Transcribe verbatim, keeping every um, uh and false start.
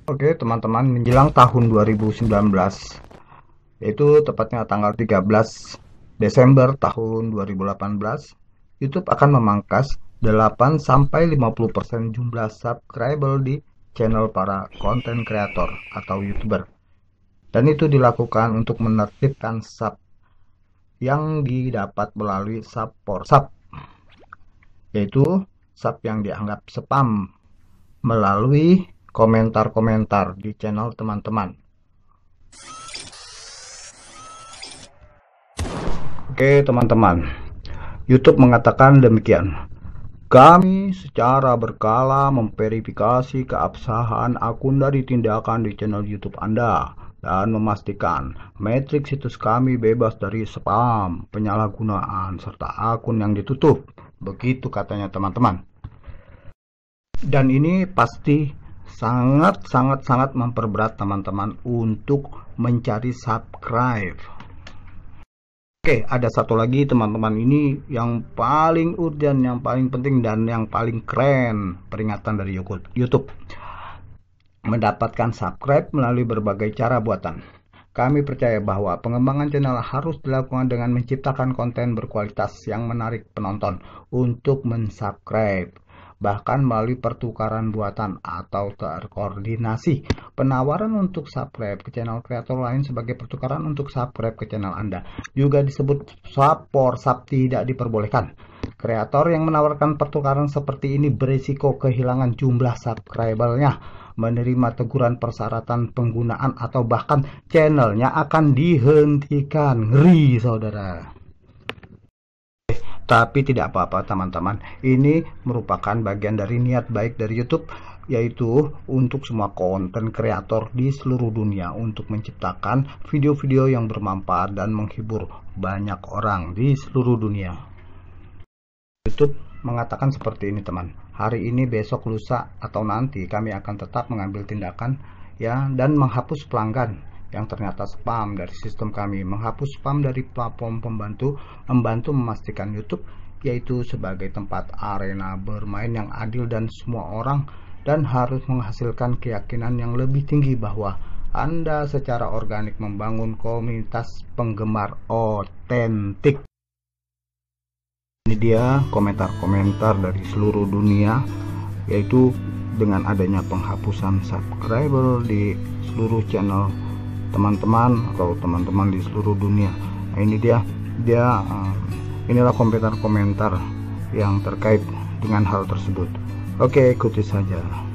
Oke teman-teman, menjelang tahun dua ribu sembilan belas, yaitu tepatnya tanggal tiga belas Desember tahun dua ribu delapan belas, YouTube akan memangkas delapan sampai lima puluh persen jumlah subscriber di channel para konten kreator atau YouTuber. Dan itu dilakukan untuk menertibkan sub yang didapat melalui sub for sub, yaitu sub yang dianggap spam melalui komentar-komentar di channel teman-teman. Oke teman-teman, YouTube mengatakan demikian. Kami secara berkala memverifikasi keabsahan akun dari tindakan di channel YouTube Anda dan memastikan matriks situs kami bebas dari spam, penyalahgunaan, serta akun yang ditutup. Begitu katanya teman-teman. Dan ini pasti sangat-sangat-sangat memperberat teman-teman untuk mencari subscribe. Oke, ada satu lagi teman-teman, ini yang paling urgent, yang paling penting, dan yang paling keren peringatan dari YouTube. Mendapatkan subscribe melalui berbagai cara buatan. Kami percaya bahwa pengembangan channel harus dilakukan dengan menciptakan konten berkualitas yang menarik penonton untuk mensubscribe, bahkan melalui pertukaran buatan atau terkoordinasi penawaran untuk subscribe ke channel kreator lain sebagai pertukaran untuk subscribe ke channel Anda. Juga disebut sub for sub tidak diperbolehkan. Kreator yang menawarkan pertukaran seperti ini berisiko kehilangan jumlah subscribernya, menerima teguran persyaratan penggunaan, atau bahkan channelnya akan dihentikan. Ngeri saudara. Tapi tidak apa-apa teman-teman, ini merupakan bagian dari niat baik dari YouTube, yaitu untuk semua konten kreator di seluruh dunia untuk menciptakan video-video yang bermanfaat dan menghibur banyak orang di seluruh dunia. YouTube mengatakan seperti ini teman, hari ini, besok, lusa, atau nanti kami akan tetap mengambil tindakan ya dan menghapus pelanggan yang ternyata spam dari sistem kami, menghapus spam dari platform pembantu, membantu memastikan YouTube yaitu sebagai tempat arena bermain yang adil dan semua orang, dan harus menghasilkan keyakinan yang lebih tinggi bahwa Anda secara organik membangun komunitas penggemar otentik. Ini dia komentar-komentar dari seluruh dunia, yaitu dengan adanya penghapusan subscriber di seluruh channel teman-teman atau teman-teman di seluruh dunia. Nah, ini dia dia uh, inilah komentar-komentar yang terkait dengan hal tersebut. Oke, ikuti saja.